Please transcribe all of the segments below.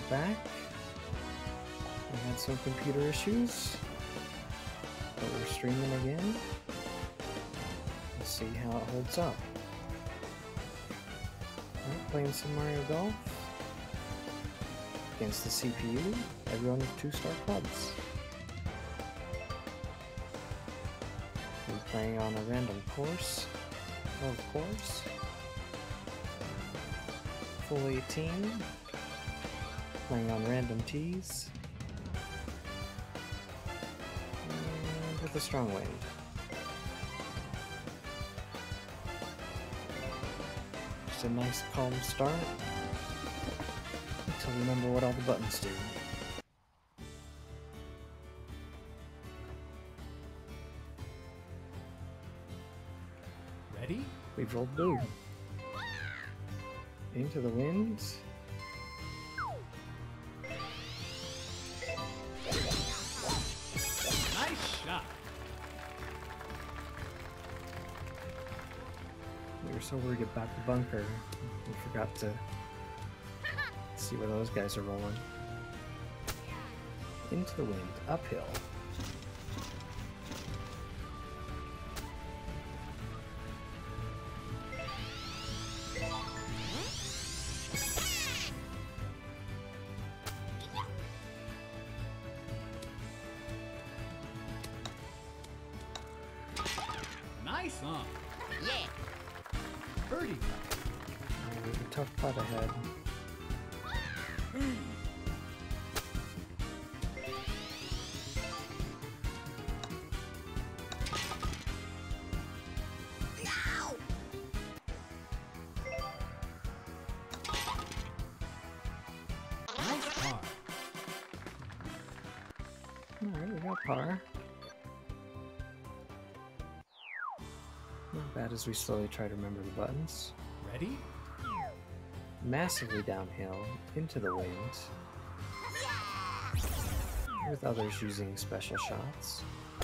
back. We had some computer issues, but we're streaming again. Let's see how it holds up. Playing some Mario Golf against the CPU. Everyone with 2-star clubs. We're playing on a random course, of course. Full 18. Playing on random tees. And with a strong wind. Just a nice calm start until we remember what all the buttons do. Ready? We've rolled blue. Into the wind. Nice shot. We were so worried about the bunker, we forgot to see where those guys are rolling. Into the wind, uphill. Nice on. Yeah. Birdie. There's a tough putt ahead. Nice par. Alright, we got par. Not bad as we slowly try to remember the buttons. Ready? Massively downhill, into the wind. With others using special shots.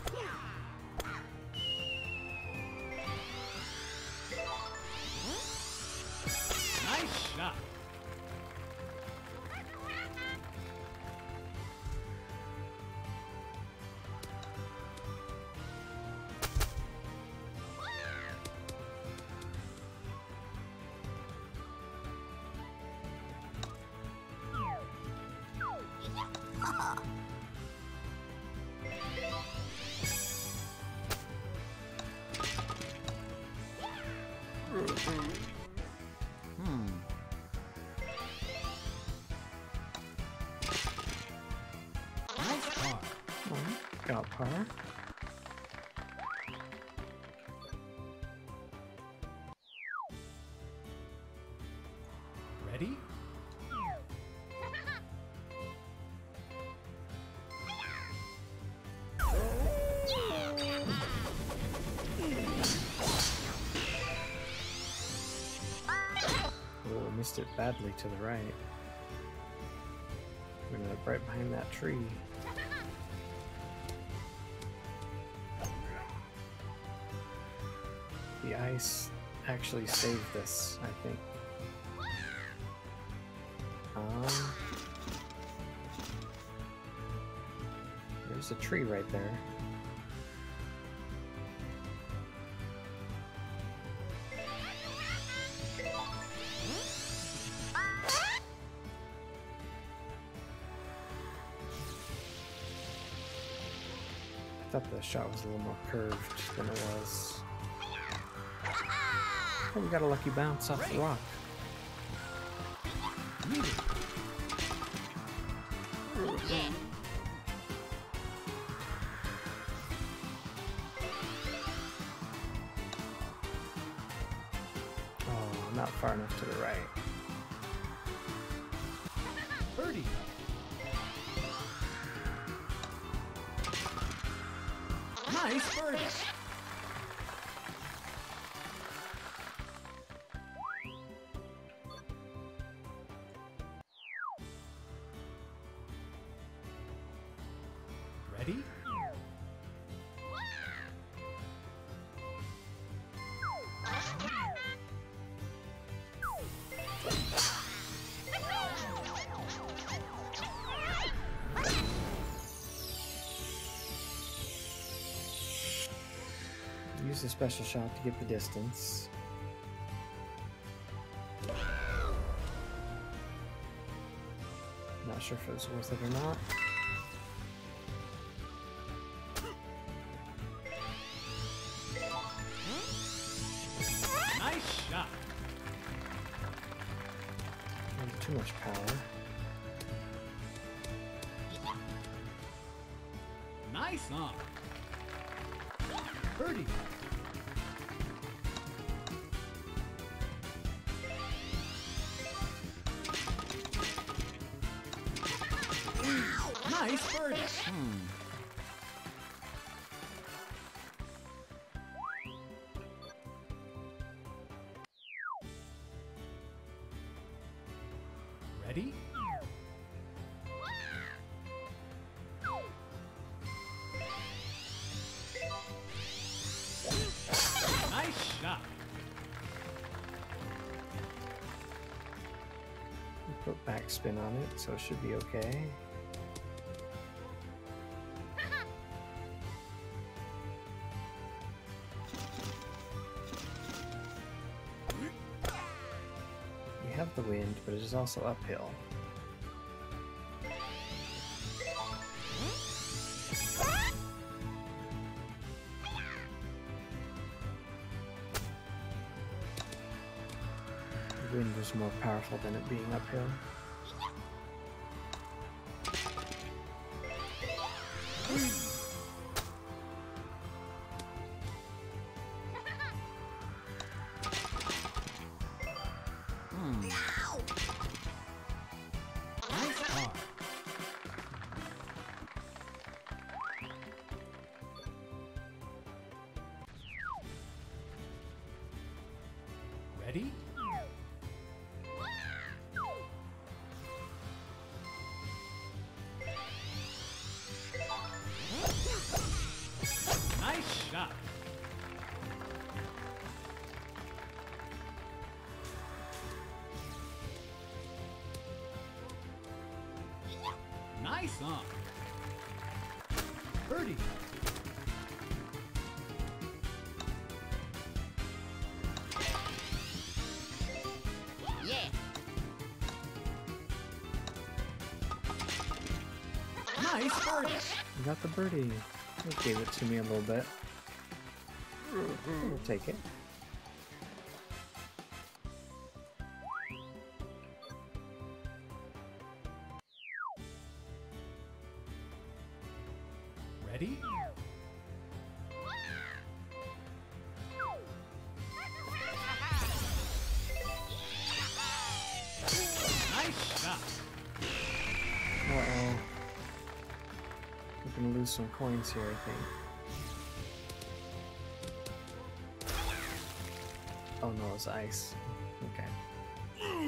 Nice shot. Nice par. Got par. Ready? Oh, missed it badly to the right. We're gonna up right behind that tree. The ice actually saved this, I think. There's a tree right there. I thought the shot was a little more curved than it was. Oh, we got a lucky bounce off the rock. Yeah. Oh, not far enough to the right. Birdie. Nice birdie. Ready? use a special shot to get the distance. Not sure if it was worth it or not. Nice shot. Too much power. Nice on. Birdie. Nice birdie. Ready? Nice shot. Put backspin on it, so it should be okay. We have the wind, but it is also uphill. The wind was more powerful than it being uphill. Nice par. Ready? Nice shot. Nice on. Birdie. Yeah. Nice birdie. You got the birdie. It gave it to me a little bit. We'll take it. Ready? Nice shot. Uh-oh. We're gonna lose some coins here, I think. Oh no, it's ice. Okay.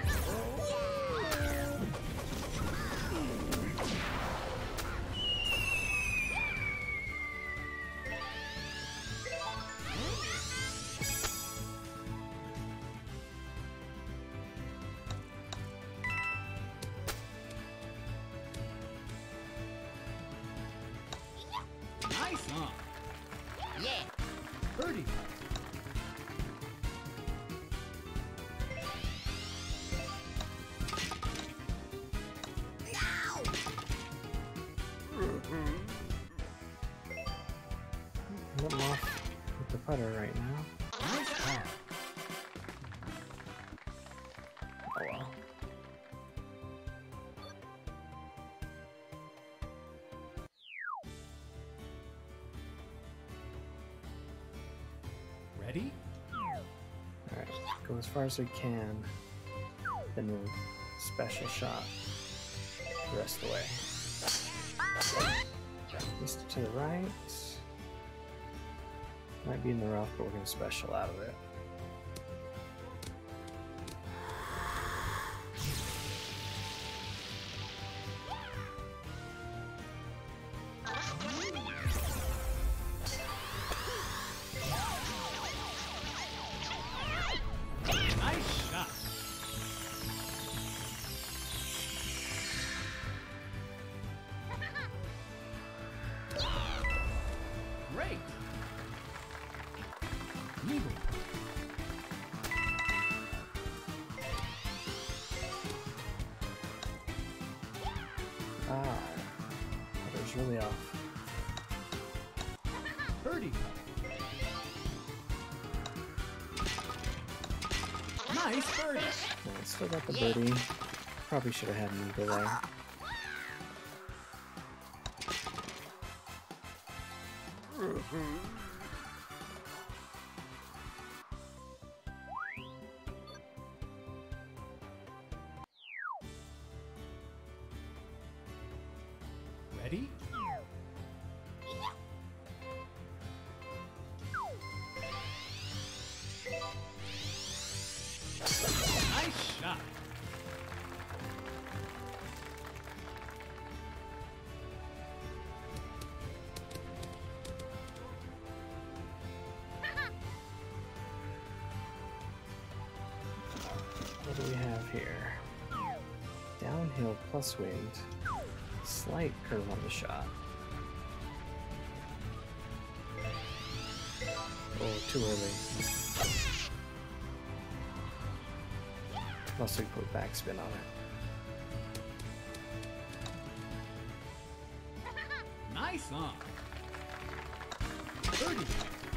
Nice on. Yeah. Birdie. I'm off with the putter right now. Nice par. Oh well. Ready? Alright, go as far as we can. Then we'll special shot the rest of the way. Just to the right. Might be in the rough, but we're going to special out of it. Nice shot. Great. Ow. That was really off. Birdie putt. Nice birdie. Alright, still got the birdie. Probably should have had an eagle there. Ready? Nice shot. What do we have here? Downhill plus wind. Slight curve on the shot. Oh, too early. Plus we put backspin on it. Nice on. Birdie.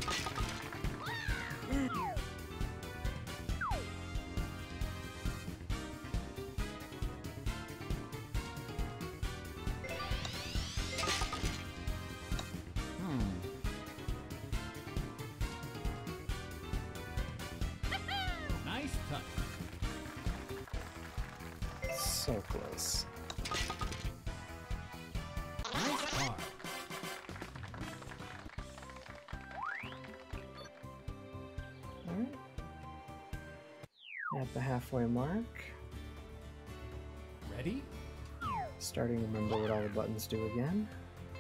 Nice touch. So close. Nice par. Alright. At the halfway mark. Ready? Starting to remember what all the buttons do again.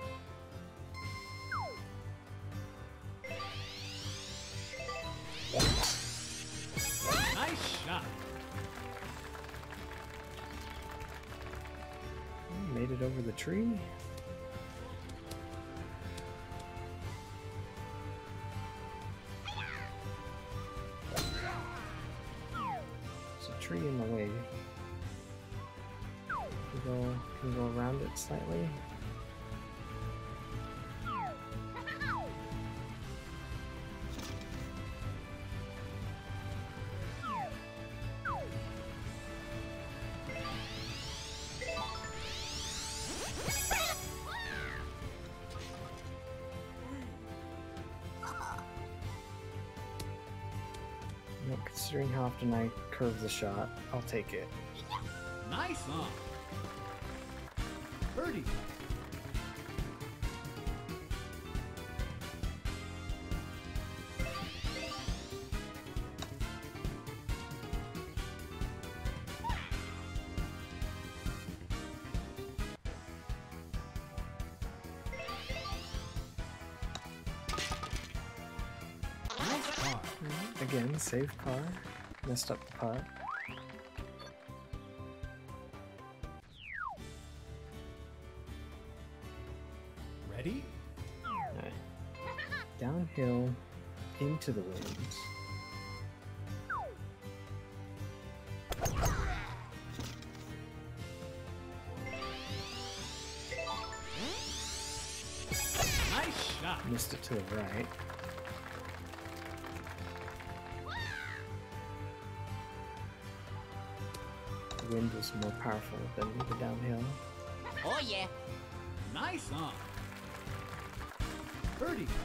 Nice shot. Made it over the tree. There's a tree in the way. Can go around it slightly. You know, considering how often I curve the shot, I'll take it. Nice on. Birdie putt. Nice par. Again, save par. Messed up the putt. Ready? Alright. Downhill into the wind. Nice shot. Missed it to the right. The wind was more powerful than the downhill. Oh yeah. Nice on. Birdie putt.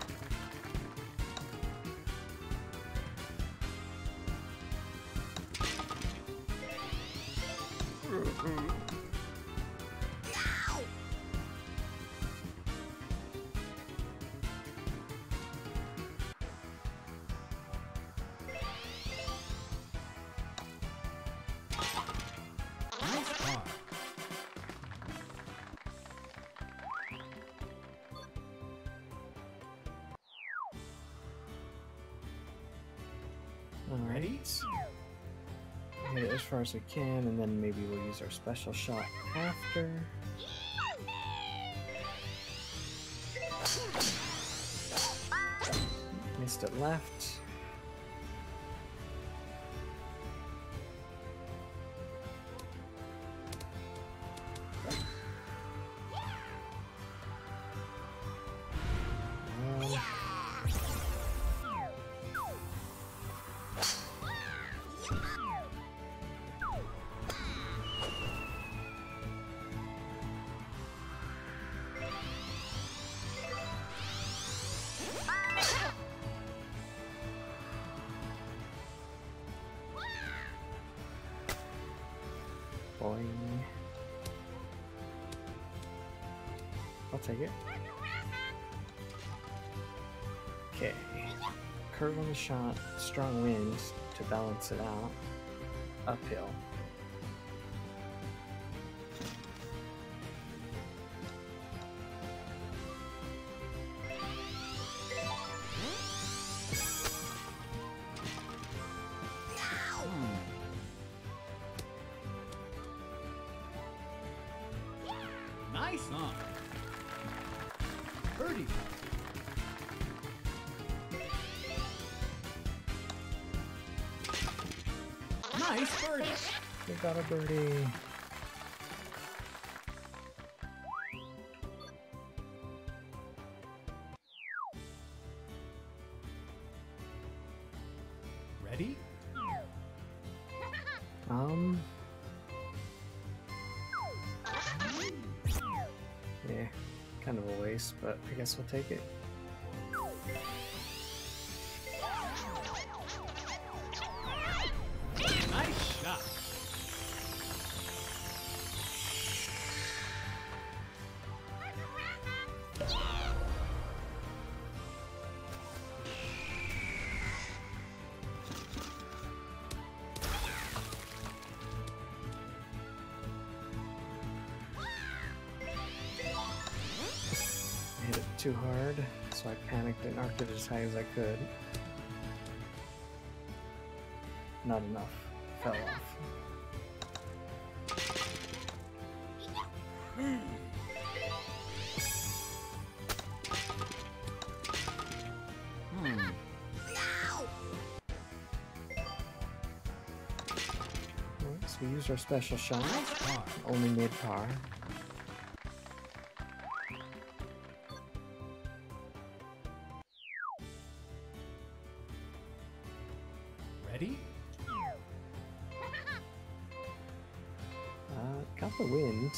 Nice par. Ready? Alright. Hit it as far as we can, and then maybe we'll use our special shot after. Missed it left. Boing. I'll take it. Okay. Curve on the shot, strong winds to balance it out. Uphill. Nice on. Birdie. Nice birdie. We got a birdie. Ready? Yeah, kind of a waste, but I guess we'll take it. Nice shot. I hit it too hard, so I panicked and arced it as high as I could. Not enough. Fell off. Alright, so we used our special shot. Only mid par. Ready? Got the wind.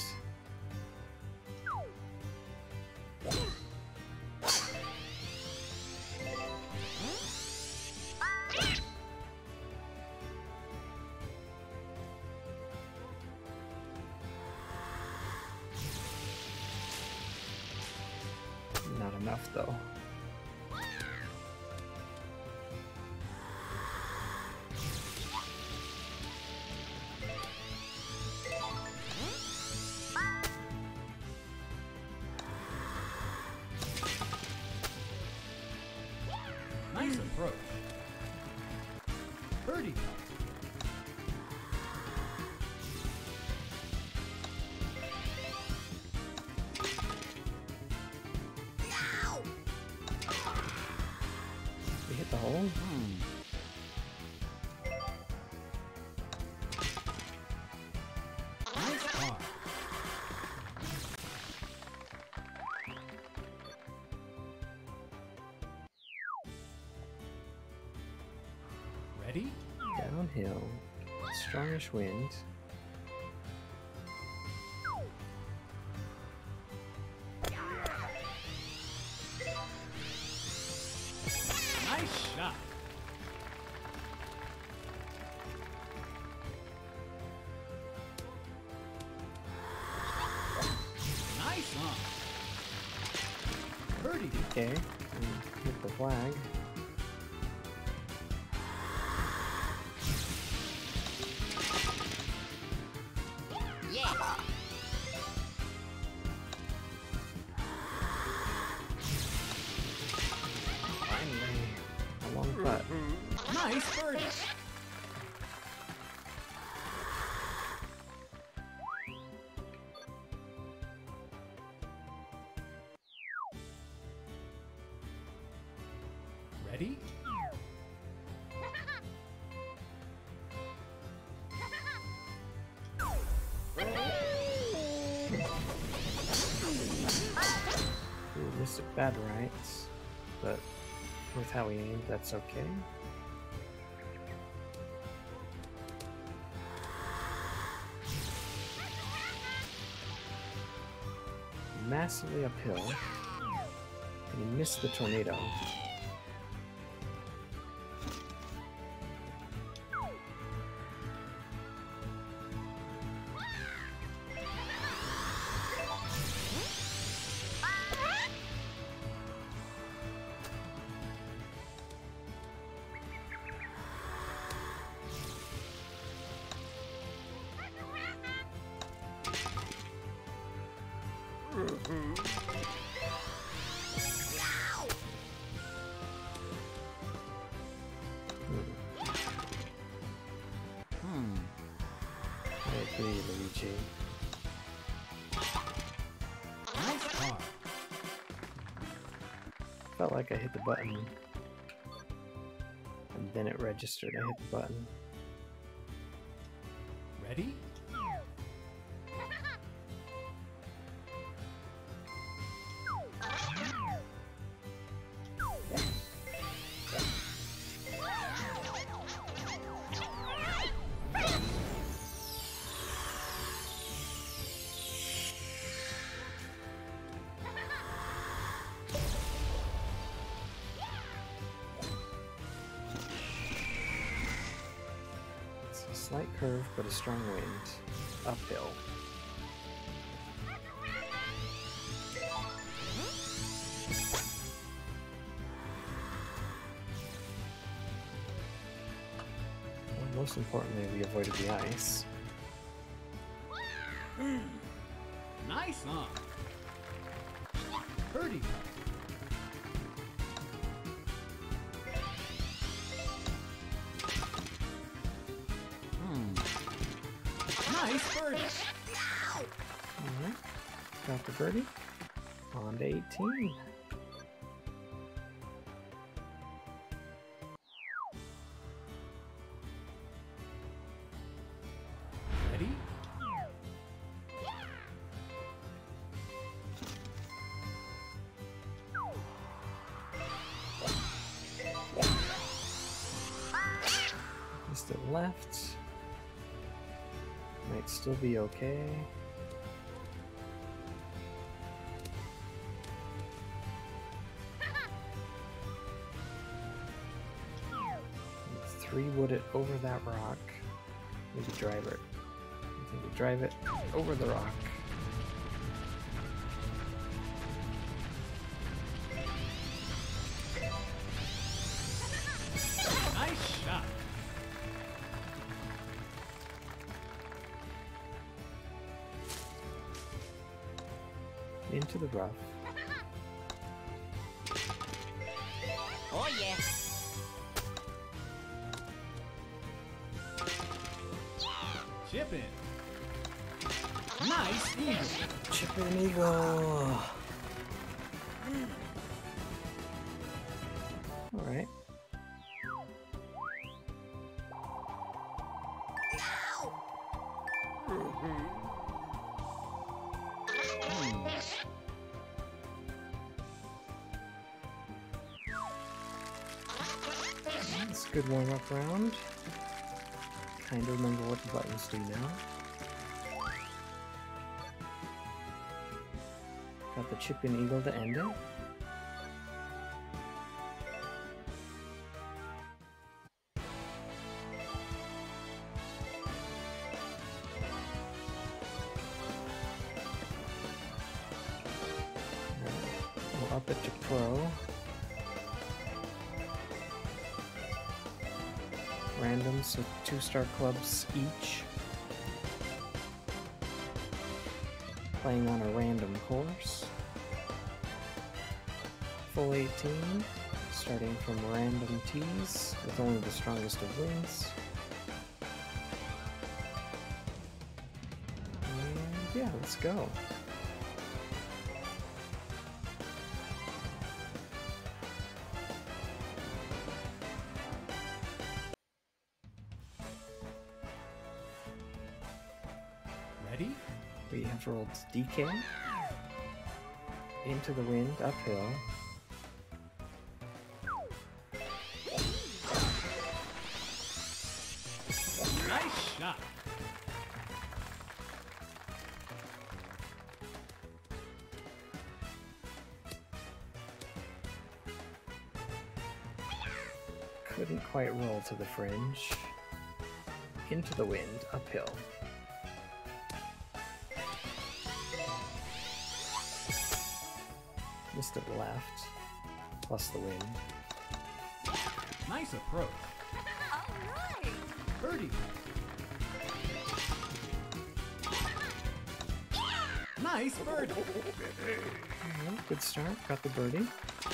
Not enough though. Nice approach. Birdie. We hit the hole. Nice par. Ready? Downhill. Strongish wind. Nice shot. Nice on. Birdie. Okay. And hit the flag. Yeah. Finally. A long putt. Nice birdie. Ready? We missed it bad rights, but with how we aimed, that's okay. Massively uphill, and he missed the tornado. I agree, Luigi. Nice car. Felt like I hit the button. And then it registered I hit the button. Ready? It's a slight curve, but a strong wind. Uphill. And most importantly, we avoided the ice. Nice on. Birdie. Nice birdie. Alright. Got the birdie. On to 18. Ready? Just to the left. Might still be okay. Three wood it over that rock. Maybe drive it. I think we drive it over the rock. Nice shot. Into the rough. Oh yeah. Chip in. Nice eagle. Chip and eagle. Alright. It's a good warm-up round. Kind of remember what the buttons do now. Got the chip and eagle to end it. We'll up it to pro. Randoms with 2-star clubs each. Playing on a random course. Full 18, starting from random tees with only the strongest of winds. And yeah, let's go. Ready? We have rolled DK into the wind, uphill. Nice shot. Couldn't quite roll to the fringe. Into the wind, uphill. Missed to the left, plus the wind. Nice approach. Alright. Birdie. Nice birdie. Well, good start. Got the birdie.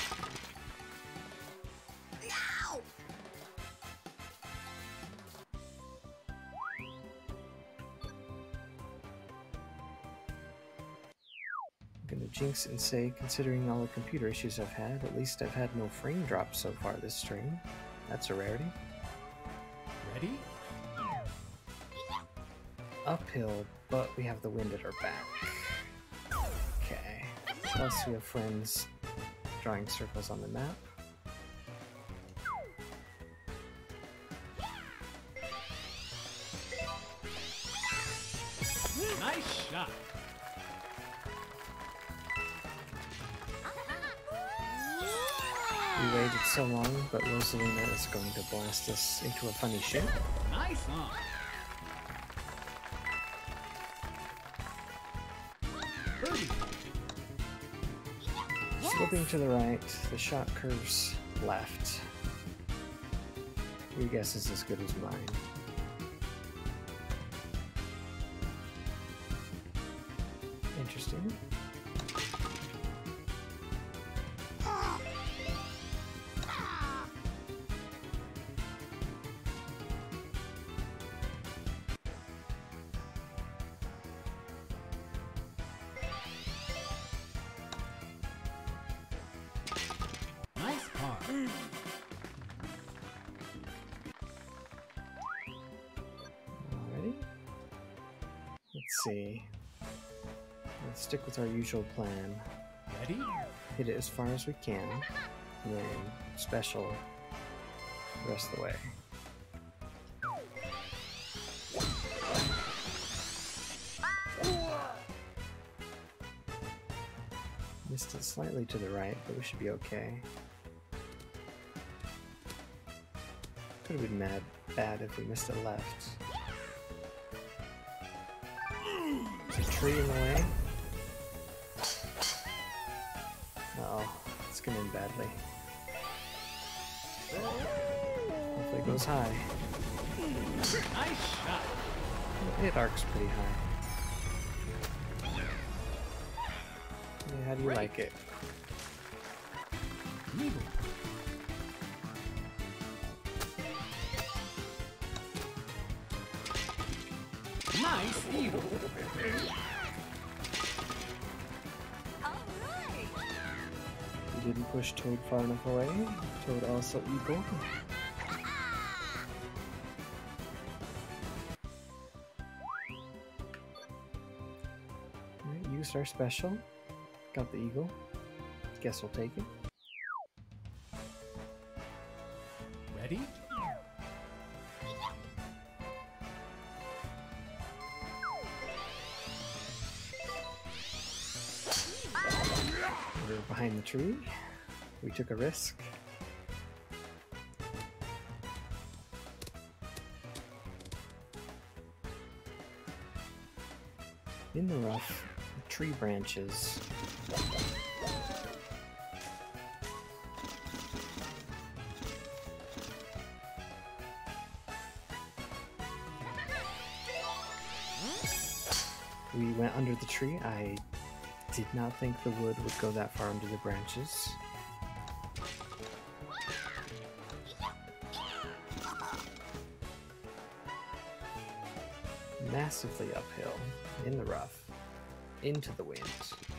I'm gonna jinx it and say, considering all the computer issues I've had, at least I've had no frame drops so far this stream. That's a rarity. Ready? Uphill, but we have the wind at our back. Okay. Plus we have friends drawing circles on the map. Nice shot. We waited so long, but Rosalina is going to blast us into a funny shape. Nice on. Birdie. Sloping to the right, the shot curves left. Your guess is as good as mine. Interesting. Nice par. Alrighty. Let's see. Let's stick with our usual plan. Ready? Hit it as far as we can, and then special the rest of the way. Missed it slightly to the right, but we should be okay. Could have been bad if we missed it left. There's a tree in the way. Uh-oh, it's gonna end badly. Hopefully it goes high. Nice shot. It arcs pretty high. Yeah, how do you like it? Eagle. Nice eagle. All right. You didn't push Toad far enough away. Toad also eagle. Alright, used our special. Got the eagle. Guess we'll take it. Ready? We're behind the tree. We took a risk. In the rough, tree branches. We went under the tree. I did not think the wood would go that far under the branches. Massively uphill, in the rough, into the wind.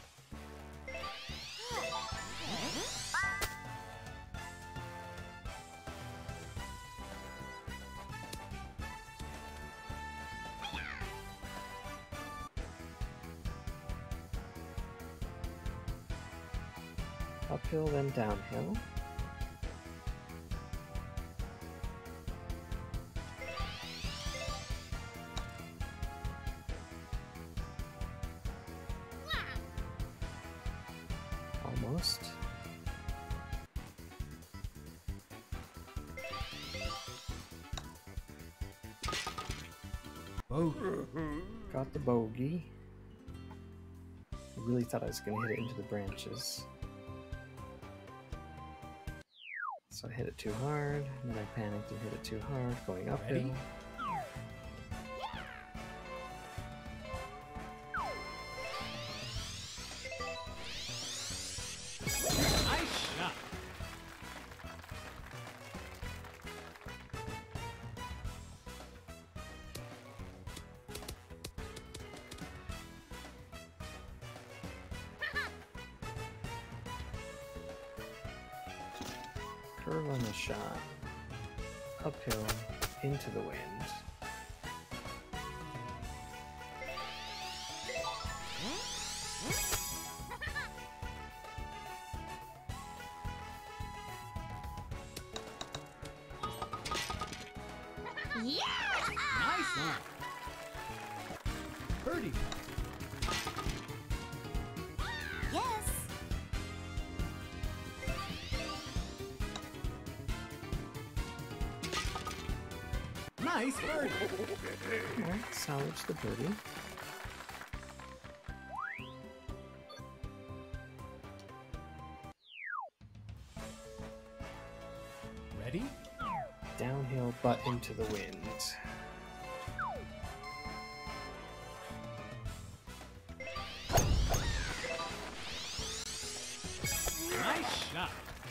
Uphill, then downhill. Almost. Bogey. Got the bogey. I really thought I was going to hit it into the branches. So I hit it too hard, and then I panicked and hit it too hard, going uphill. Ready? curve on the shot, uphill, into the wind. Nice on. Birdie. Yes. Nice birdie. Alright, salvage the birdie. Ready? Downhill, but into the wind. Nice shot.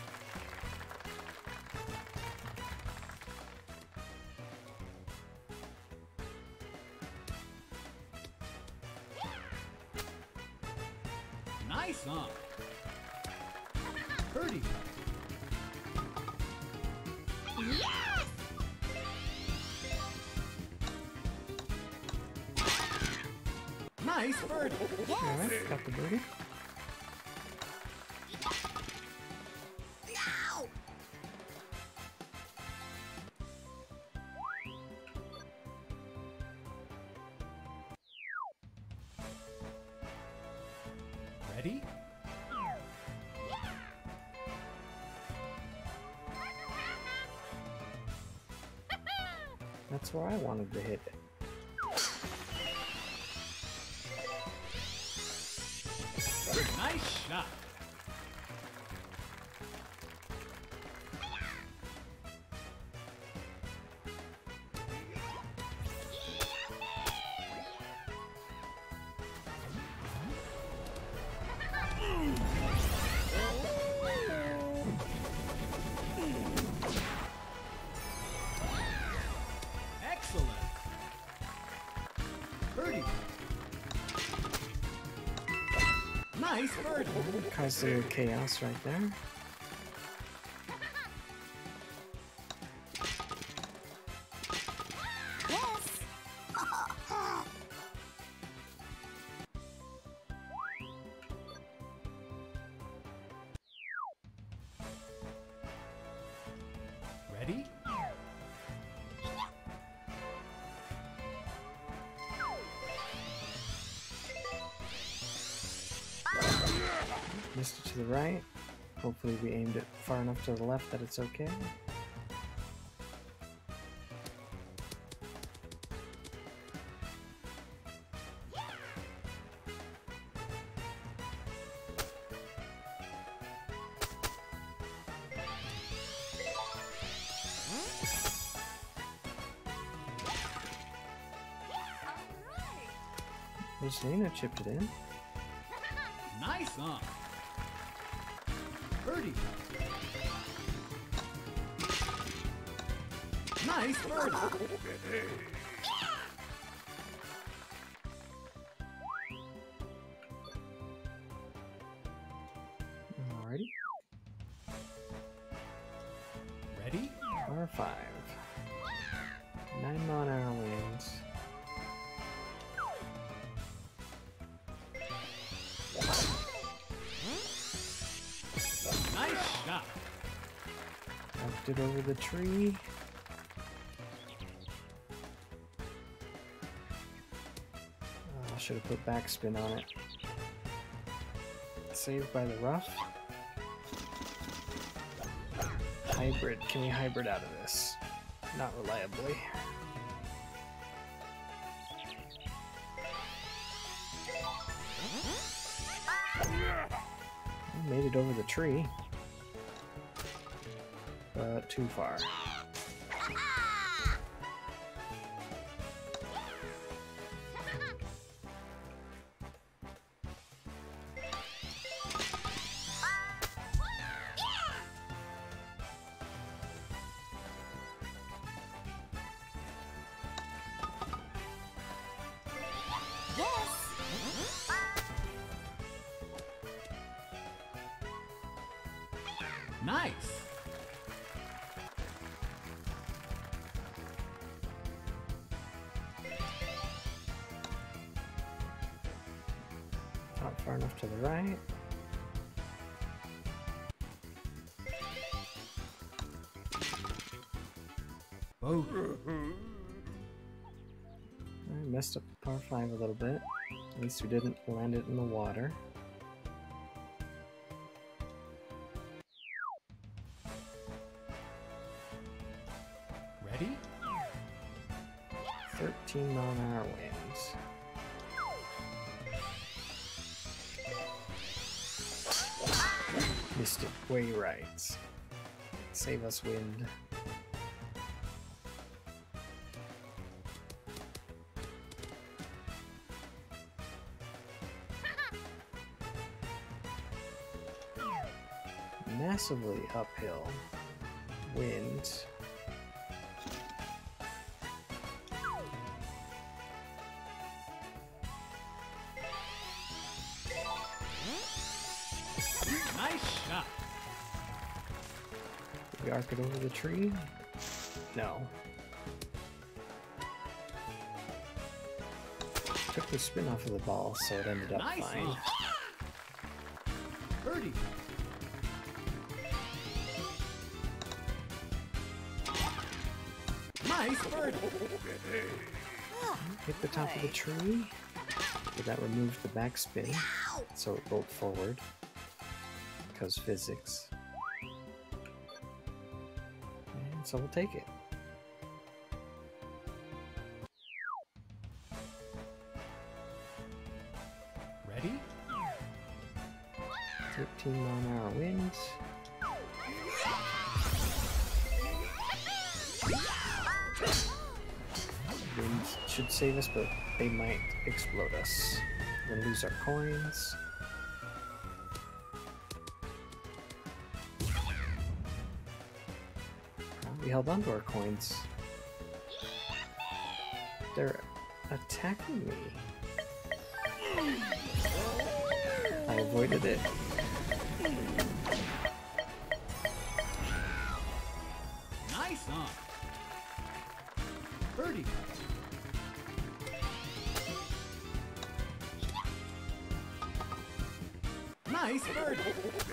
Nice on. Birdie. Yes. Nice birdie. Alright, got the birdie. No. Ready? That's where I wanted to hit it. Nice shot. Excellent. Birdie. Nice birdie. Caused a little chaos right there. Yes. Ready? Missed it to the right. Hopefully we aimed it far enough to the left that it's okay. Rosalina chipped it in. Nice on. Birdie. Nice birdie. Alrighty. Ready? Par 5. 9-mile-an-hour winds. Nice shot. Knocked it over the tree. I should have put backspin on it. Saved by the rough. Hybrid. Can we hybrid out of this? Not reliably. Made it over the tree. But too far. Nice. Not far enough to the right. Bogey. I messed up the par 5 a little bit. At least we didn't land it in the water. Ready? 13-mile-an-hour winds. Missed it way right. Save us, wind. Massively uphill. Wind. Nice shot. Did we arc it over the tree? No. Took the spin off of the ball, so it ended up Nice fine. one. Birdie. Nice birdie. Hit the top of the tree. But that removed the backspin, so it rolled forward. Because physics. And so we'll take it. Ready? 13-mile-an-hour winds. Winds should save us, but they might explode us. We're gonna lose our coins. We held on to our coins. They're attacking me. I avoided it. Nice on. Birdie. Nice birdie.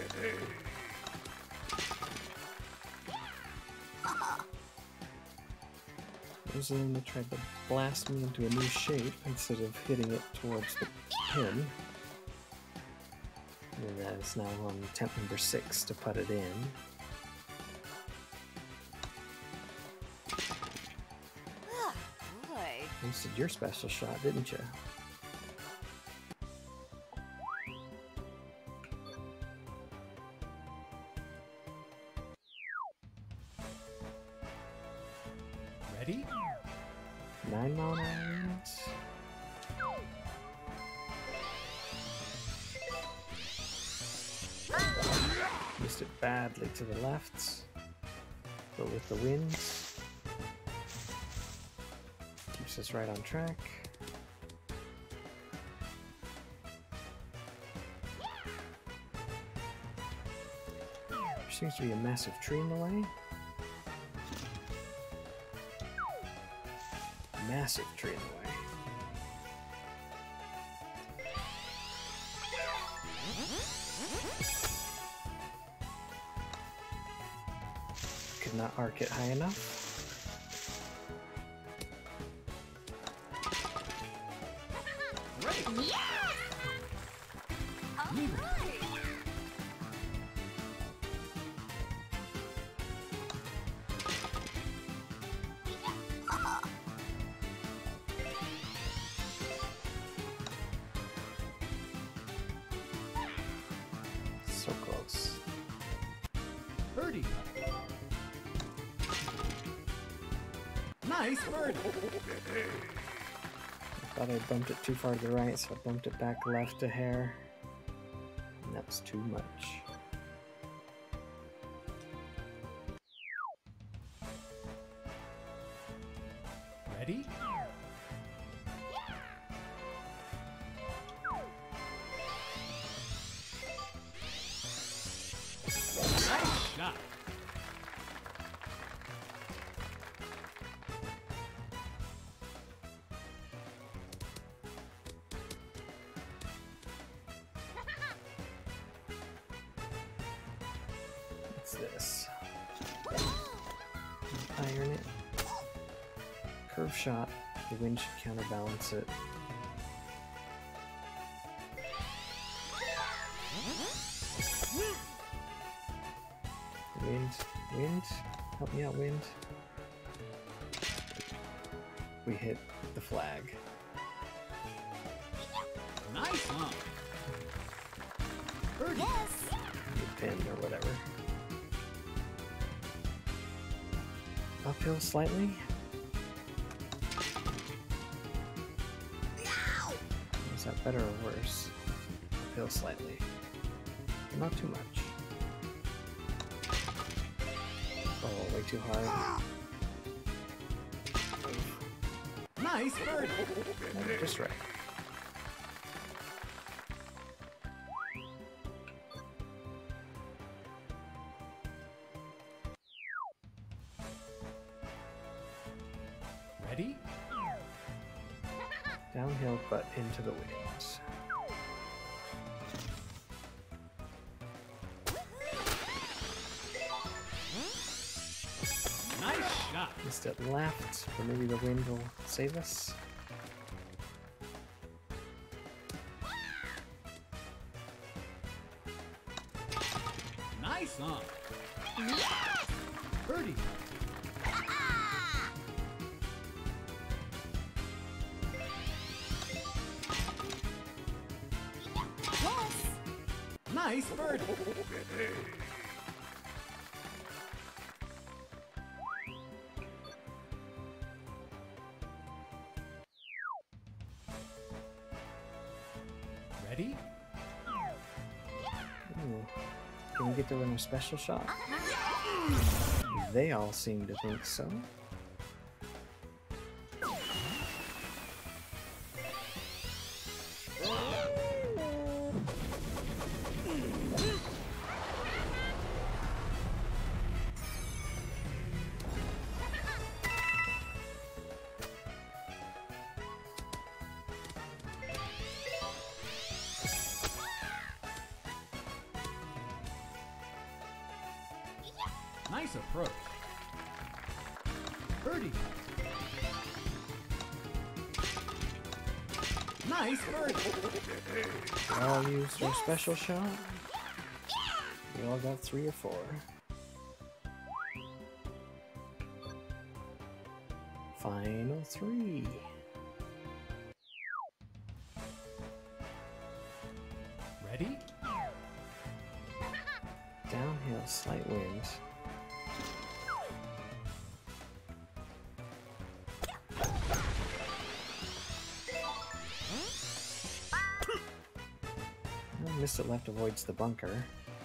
There's one that tried to blast me into a new shape instead of hitting it towards the pin. And that is now on attempt number 6 to put it in. Ah, boy. You said your special shot, didn't you? Ready? 9-mile-an-hour winds. Missed it badly to the left, but with the winds, keeps us right on track. There seems to be a massive tree in the way. Massive tree in the way. Could not arc it high enough. Great. Yeah! All right. So close. Birdie. Nice birdie. Thought I bumped it too far to the right, so I bumped it back left a hair. And that was too much. Ready? Nice shot. What's this? Iron it. Curve shot. The wind should counterbalance it. Wind, wind, help me out, wind. We hit the flag. Nice hump. Birdie. Yes. The pin or whatever. Uphill slightly. Is that better or worse? Uphill slightly. But not too much. Oh, way too hard. Nice birdie. Just right. Ready? Downhill, but into the winds. Nice shot. Missed it left, but maybe the wind will save us. Nice hump. Birdie. Yes. Nice birdie. Ready? Ooh. Can we get to win a special shot? They all seem to think so. Nice approach. Birdie. Nice birdie. They all used their special shot. We all got 3 or 4. Final 3. Ready? Downhill, slight winds. Missed it left avoids the bunker.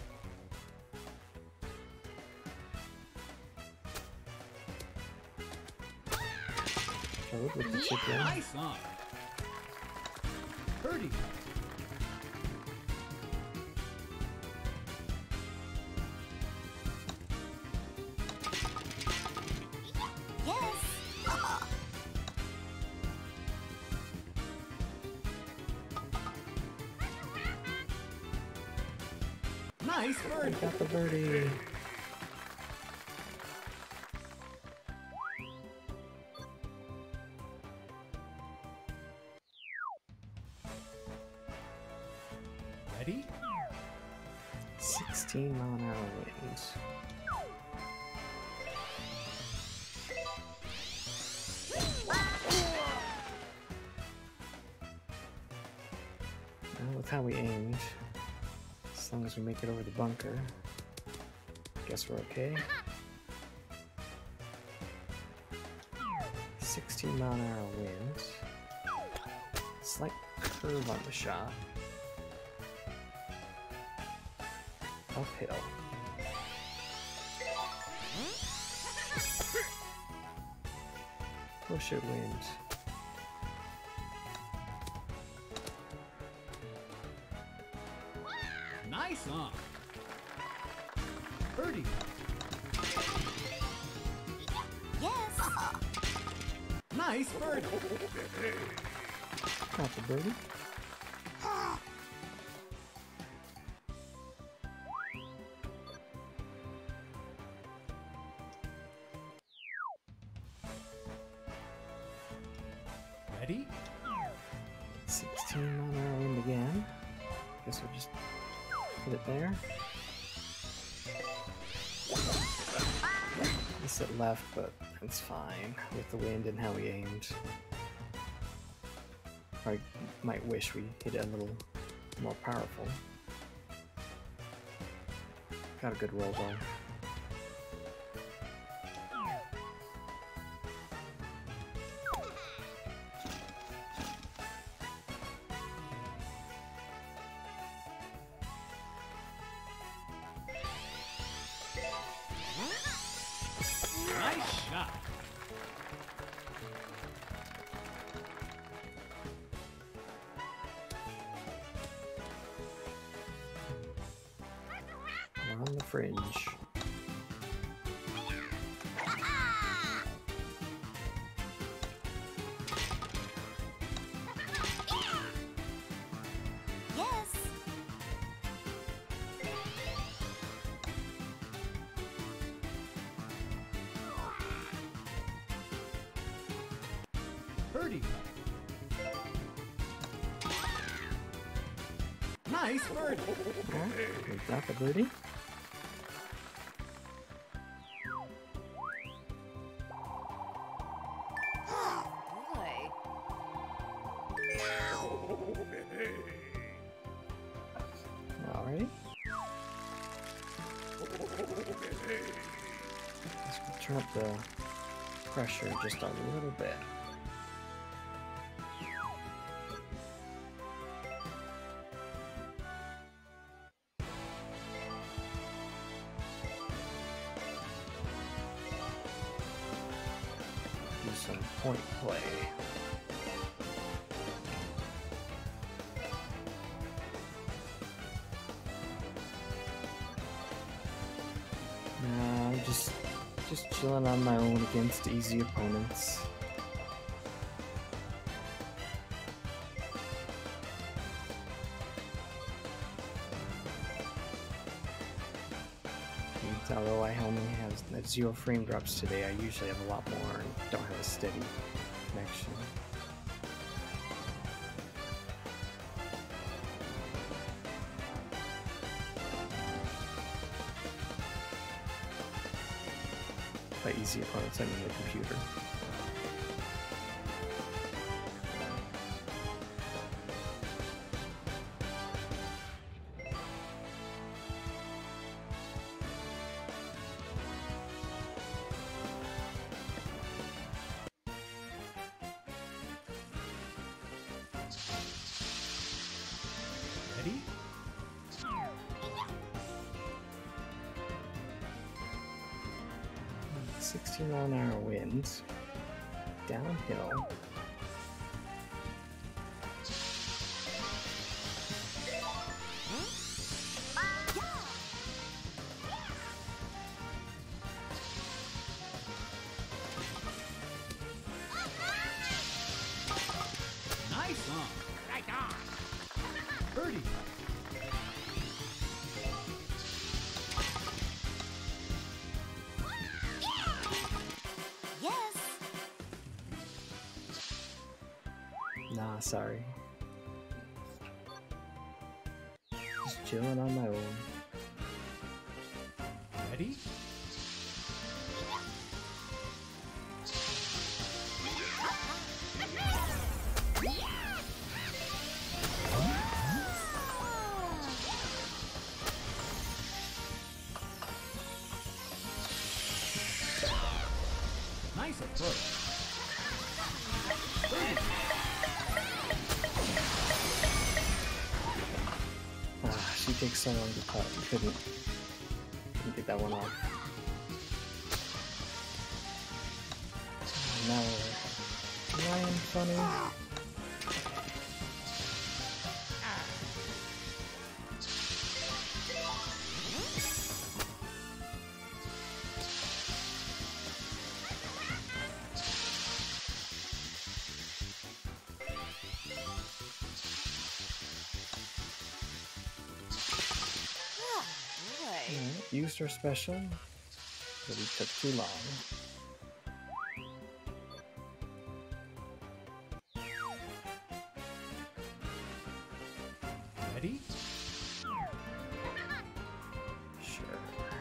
Forward with the chip in. Nice hump. Birdie. Yes. Nice birdie. Got the birdie. Ready? 16-mile-an-hour winds. Well, with how we aimed, as long as we make it over the bunker, guess we're okay. 16-mile-an-hour winds. Slight curve on the shot. Uphill. Push it, wind. Nice hump. Birdie. Yes. Nice birdie. Got the birdie. Ready? 16 on our wind again. Guess we'll just put it there. Guess it left, but it's fine with the wind and how we aimed. I might wish we hit it a little more powerful. Got a good roll though. Nice shot. We're on the fringe. Yes. Birdie. Nice birdie. Alright, we got the birdie. Boy. Alright. Let's turn up the pressure just a little bit. Do some point play. Nah, just chilling on my own against easy opponents. And although I only have 0 frame drops today, I usually have a lot more and don't have a steady connection. By easy opponents, I mean the computer. Ready? 16-mile-an-hour winds, downhill. Nice on. Right on. Birdie. Yes. Nah, sorry. Just chilling on my own. Ready? Nice approach. Birdie. Ah, she takes so long to cut. Couldn't get that one off. Now we're Ryan funny. Oh, boy. Used her special, but he took too long. Ready? Sure.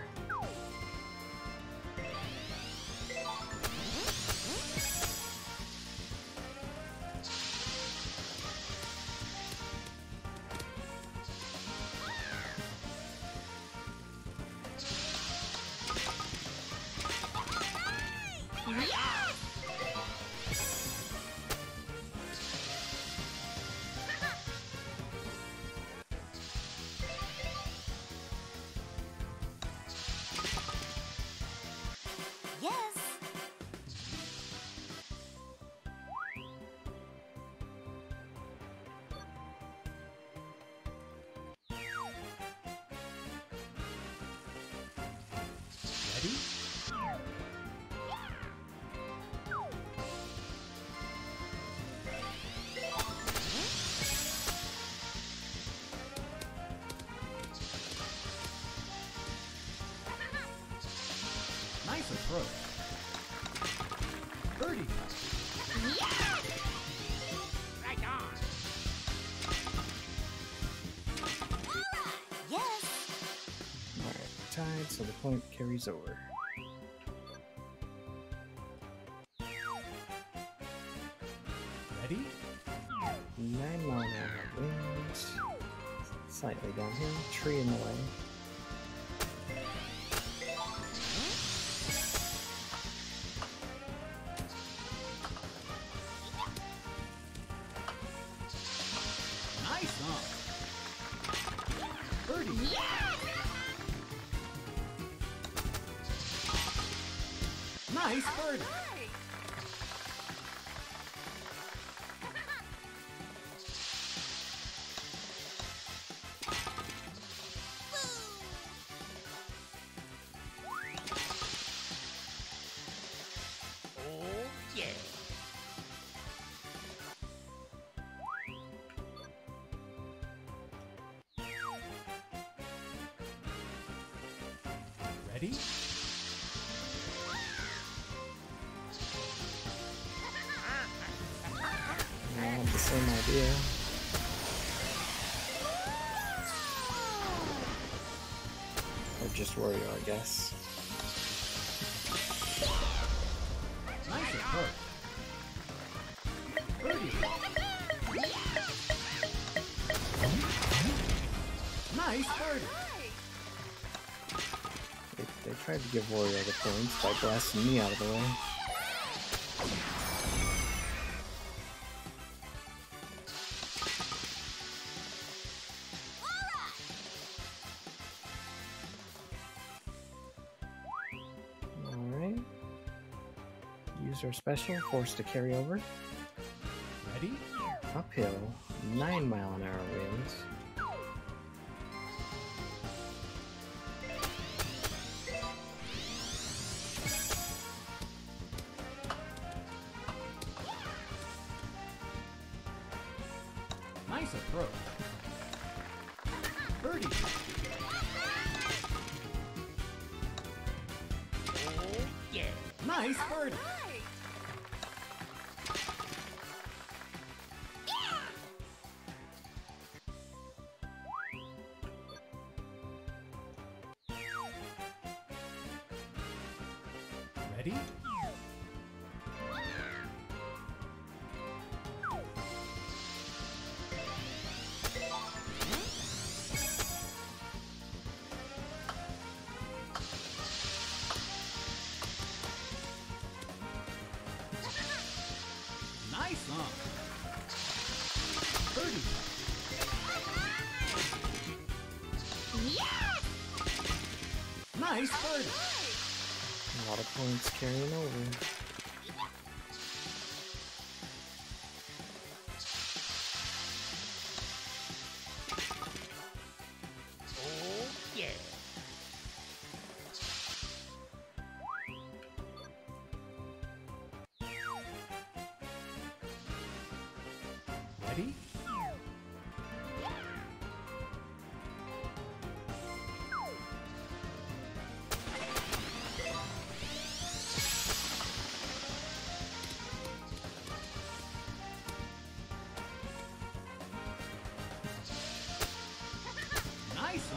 Yes. Ready? Nice approach. Birdie. Right on. Yes. Alright, tied, so the point carries over. Ready? 9-mile-an-hour winds. Slightly downhill, tree in the way. Nice on. Birdie. Nice birdie. Oh, yeah. Ready? I have the same idea. Or just Wario, I guess. Nice approach. Birdie. Nice birdie. They tried to give Wario the points by blasting me out of the way. Alright. Use our special, forced to carry over. Ready? Uphill, 9-mile-an-hour winds. Nice approach. Birdie. Oh, yeah. Nice birdie. Ready? Nice on. Birdie. Nice birdie. A lot of points carrying over. Oh, yeah. Ready?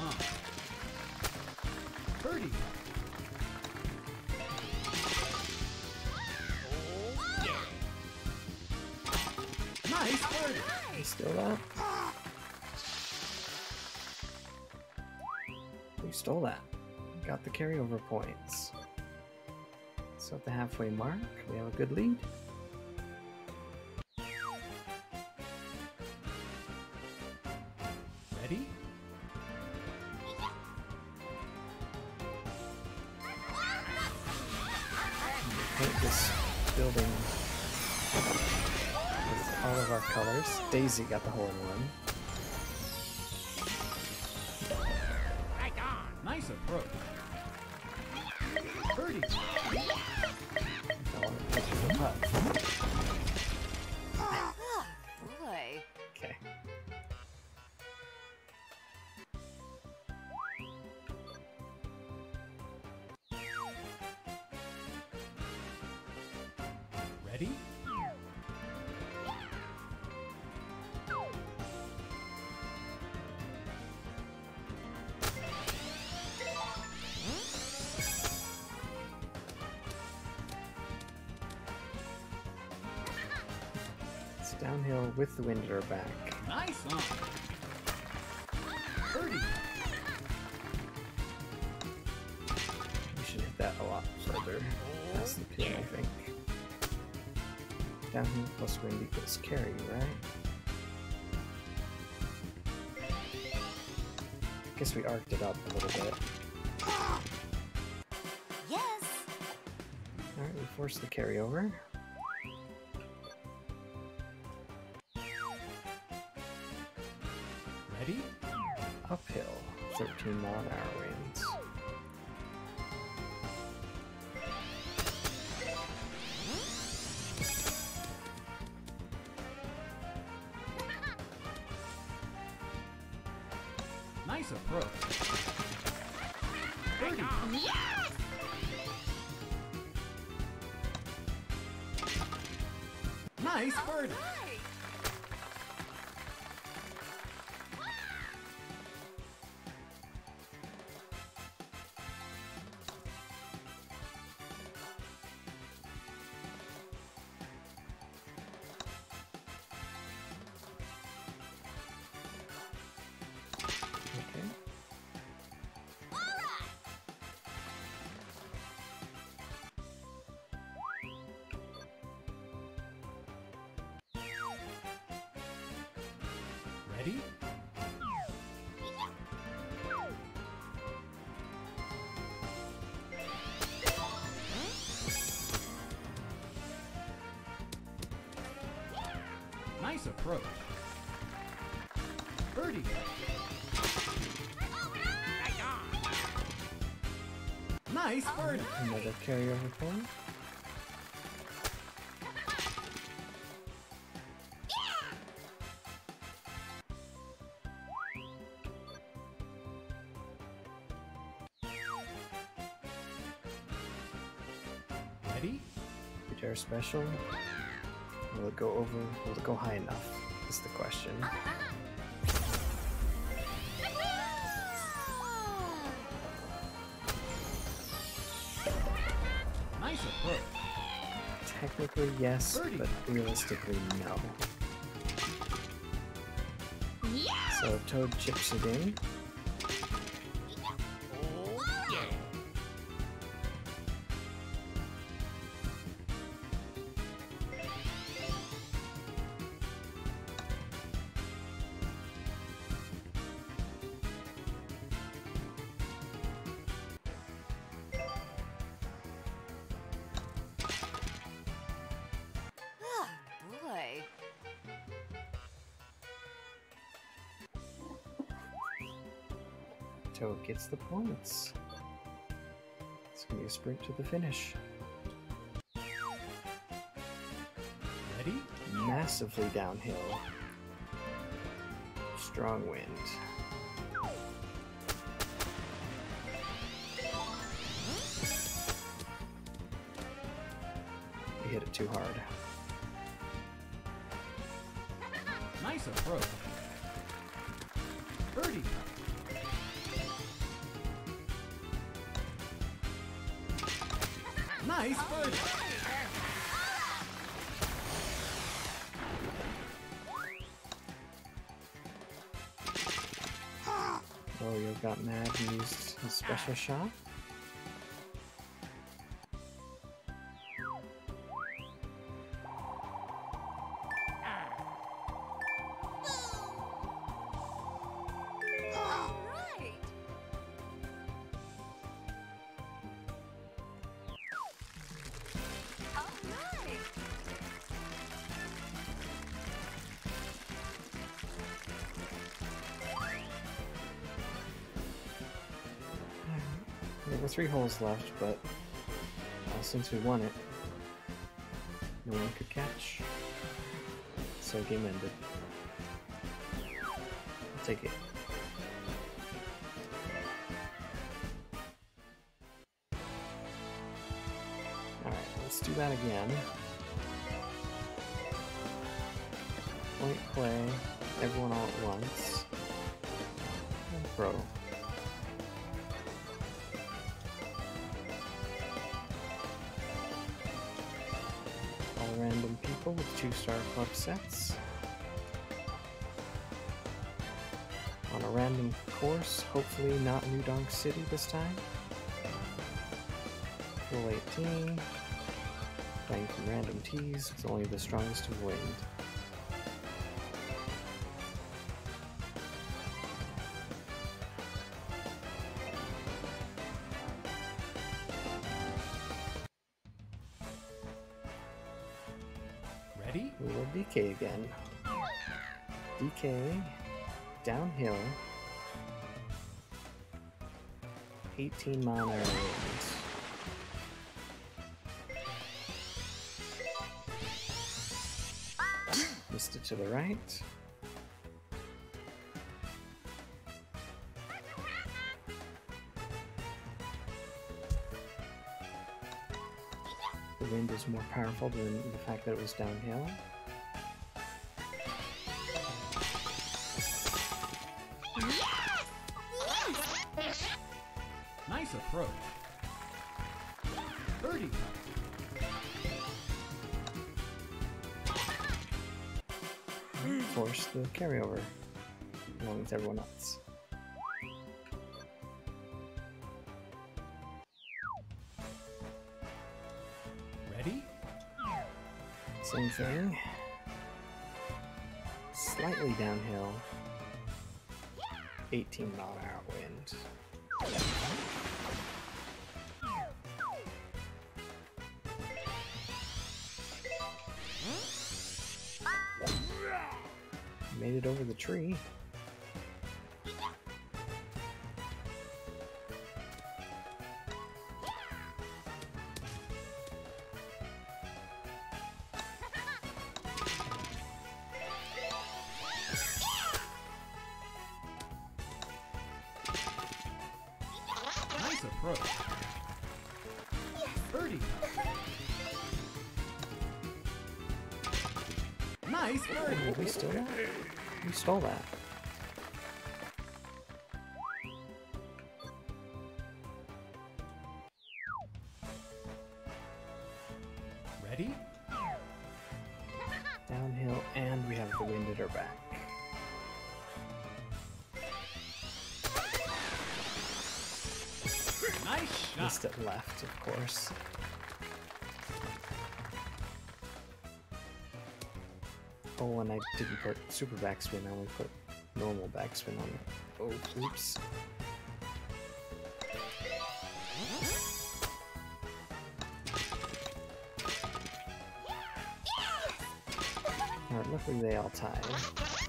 on. Birdie. Oh, yeah. Nice birdie. You steal that? You stole that. Got the carryover points. So at the halfway mark, we have a good lead. Ready? Paint this building with all of our colors. Daisy got the hole in one. Right on. Nice approach. Birdie. I want to pitch the putt. Boy. Okay. Ready? It's downhill with the wind at our back. Nice on. Birdie. We should hit that a lot further past the pin, I think. Downhill plus wind equals carry, right? Guess we arced it up a little bit. Yes. Alright, we forced the carryover. Ready? Uphill, 13-mile-an-hour winds. Nice approach. Birdie. Yes. Nice birdie. Okay. Ready? Nice approach. Birdie. Right on. Nice birdie. Another carryover point. Ready? Guitar special. Will it go over? Will it go high enough? Is the question. Nice approach. Technically, yes, Birdie. but realistically, no. Yes. So Toad chips it in. Oh, yeah. Oh, boy. Toad gets the points. It's gonna be a sprint to the finish. Ready? Massively downhill. Strong wind. We hit it too hard. Nice approach. Birdie. Nice birdie. Wario got mad and used his special shot. Alright. Alright. There were 3 holes left, but since we won it, no one could catch. So game ended. I'll take it. Alright, let's do that again. Point play, everyone all at once. And throw. All random people with 2-star club sets. On a random course, hopefully not New Donk City this time. Full 18. Playing from random tees with only the strongest of wind. Ready? We will DK again. DK, downhill, 18-mile-an-hour winds. Missed it to the right. The wind is more powerful than the fact that it was downhill. Nice approach. Birdie putt. Force the carryover along with everyone else. Ready? Same thing. Slightly downhill. 18-mile-an-hour wind. Made it over the tree. Nice approach. Birdie putt. Nice birdie. Did we steal that? We stole that. Ready? Downhill, and we have the wind at our back. Nice shot. Missed it left, of course. Oh, and I didn't put super backspin, I only put normal backspin on it. Oh, oops. Alright, luckily they all tied.